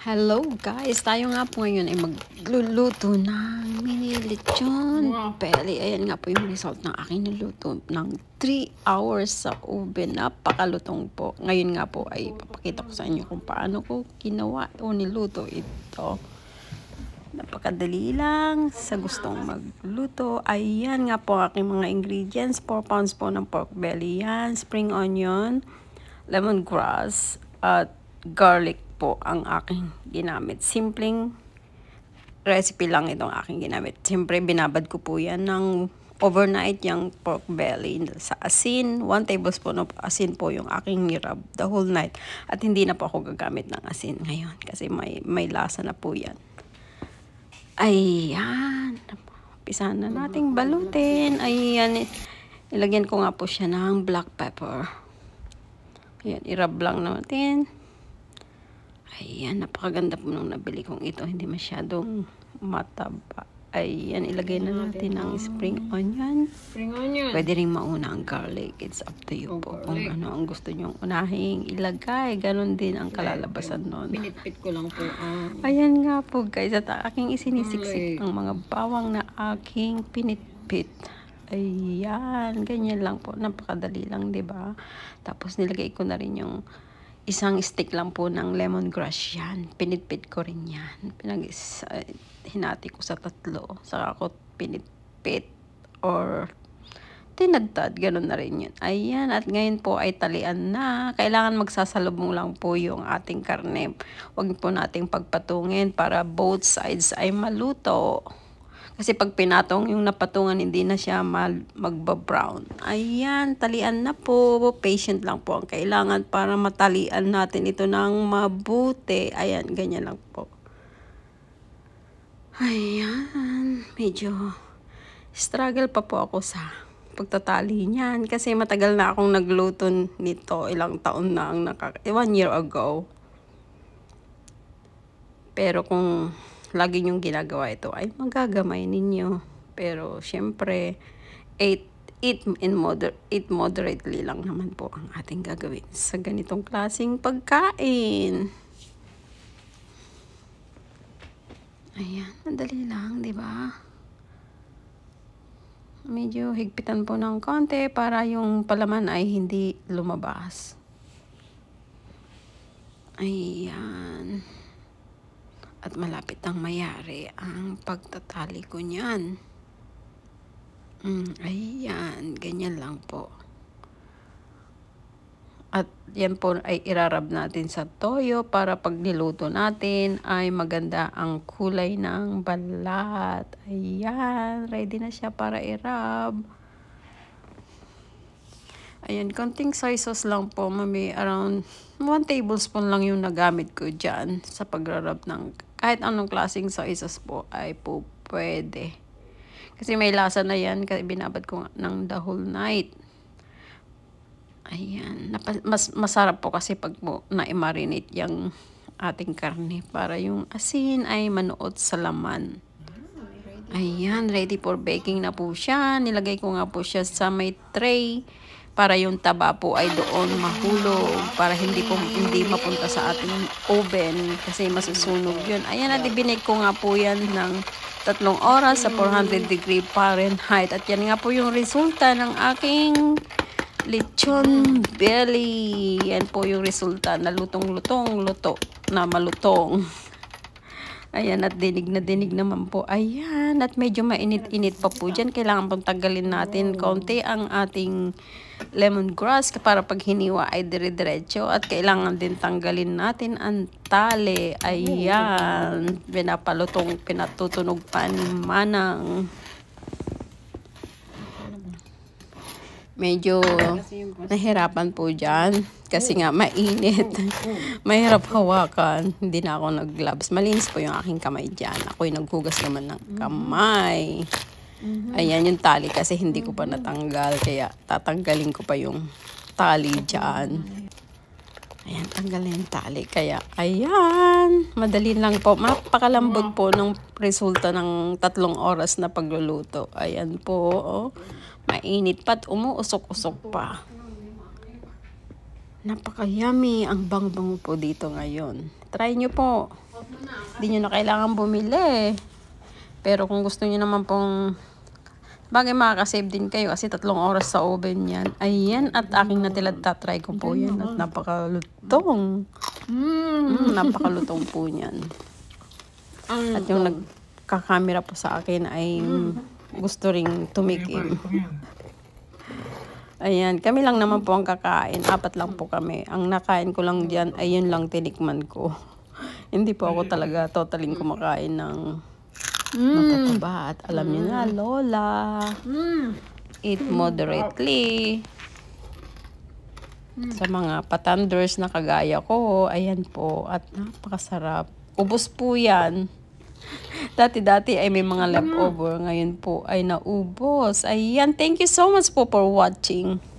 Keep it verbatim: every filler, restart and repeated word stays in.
Hello guys, tayo nga po ngayon ay magluluto ng mini lechon belly. Ayan nga po yung result ng aking niluto ng three hours sa oven. Napakalutong po. Ngayon nga po ay papakita ko sa inyo kung paano ko ginawa o niluto ito. Napakadali lang sa gustong magluto. Ayan nga po ang aking mga ingredients. four pounds po ng pork belly yan, spring onion, lemongrass, at garlic po ang aking ginamit. Simpleng recipe lang itong aking ginamit. Siyempre, binabad ko po yan ng overnight yung pork belly sa asin. One tablespoon of asin po yung aking nirab the whole night. At hindi na po ako gagamit ng asin ngayon kasi may, may lasa na po yan. Ayan. Pisahan na nating balutin. Ayan. Ilagyan ko nga po siya ng black pepper. Ayan. Irab lang natin. Ayan, napakaganda po nung nabili kong ito. Hindi masyadong mataba. Ayan, ilagay na natin ang spring onion. Spring onion. Pwede rin mauna ang garlic. It's up to you oh, po. Garlic. Kung ano ang gusto nyong unahing ilagay. Ganon din ang kalalabasan nun. Pinitpit ko lang po. Um, Ayan nga po guys. At aking isinisiksik ang mga bawang na aking pinitpit. Ayan, ganyan lang po. Napakadali lang, diba? Tapos nilagay ko na rin yung isang stick lang po ng lemongrass yan. Pinitpit ko rin yan. Pinag uh, hinati ko sa tatlo. Saka ko pinitpit or tinadtad. Ganun na rin yun. Ayan. At ngayon po ay talian na. Kailangan magsasalubong lang po yung ating karne. Huwag po nating pagpatungin para both sides ay maluto. Kasi pag pinatong yung napatungan, hindi na siya magba-brown. Ayan, talian na po. Patient lang po ang kailangan para matalian natin ito ng mabuti. Ayan, ganyan lang po. Ayan, medyo struggle pa po ako sa pagtatali niyan. Kasi matagal na akong nagluto nito. Ilang taon na ang nakaka... One year ago. Pero kung lagi nyong ginagawa ito, ay magagamay ninyo. Pero, syempre, eat, eat, in moder eat moderately lang naman po ang ating gagawin sa ganitong klaseng pagkain. Ayan, madali lang, di ba? Medyo higpitan po ng konti para yung palaman ay hindi lumabas. Ayan. At malapit ang mayari ang pagtatali ko niyan. Mm, ayan, ganyan lang po. At yan po ay irarab natin sa toyo para pag niluto natin ay maganda ang kulay ng balat. Ayan, ready na siya para irab. Ayan, konting soy sauce lang po, mami. Around one tablespoon lang yung nagamit ko dyan sa pagrarab ng kahit anong klaseng soy sauce po ay po pwede. Kasi may lasa na yan, kasi binabad ko ng the whole night. Ayan, mas masarap po kasi pag po na-marinate yung ating karne para yung asin ay manuot sa laman. Ayan, ready for baking na po siya. Nilagay ko nga po siya sa may tray para yung taba po ay doon mahulog, para hindi po hindi mapunta sa ating oven kasi masusunog yun. Ayan, at ibinake ko nga po yan ng tatlong oras sa four hundred degree Fahrenheit. At yan nga po yung resulta ng aking lechon belly. Yan po yung resulta na lutong-lutong, luto na malutong. Ayan, at dinig na dinig naman po. Ayan, at medyo mainit-init pa po dyan. Kailangan pong tanggalin natin konti ang ating lemongrass para pag hiniwa ay dire-diretso. At kailangan din tanggalin natin ang tali. Ayan, pinapalutong, pinatutunog pa ni Manang. Medyo nahirapan po dyan kasi nga mainit. Mahirap hawakan. Hindi na ako nag-gloves. Malinis po yung aking kamay dyan. Ako'y naghugas naman ng kamay. Ayan yung tali kasi hindi ko pa natanggal. Kaya tatanggalin ko pa yung tali dyan. Ayan, tanggalin yung tali. Kaya, ayan. Madali lang po. Mapakalambot po ng resulta ng tatlong oras na pagluluto. Ayan po. Oh. Mainit pa at umuusok-usok pa. Napaka-yummy ang bang-bango po dito ngayon. Try nyo po. Hindi nyo na kailangan bumili. Pero kung gusto nyo naman pong bagay, makakasave din kayo kasi tatlong oras sa oven yan. Ayan, at aking natilad, tatry ko po yan. At napakalutong. Mm, napakalutong po yan. At yung nagkakamera po sa akin ay gusto ring tumikim. Ayan, kami lang naman po ang kakain. Apat lang po kami. Ang nakain ko lang dyan, ay yun lang tinikman ko. Hindi po ako talaga totaling kumakain ng matataba. At alam niyo na, Lola, eat moderately. Sa mga patanders na kagaya ko, ayan po. At napakasarap. Ubos po yan. Dati-dati ay may mga leftover. Ngayon po ay naubos. Ayan. Thank you so much po for watching.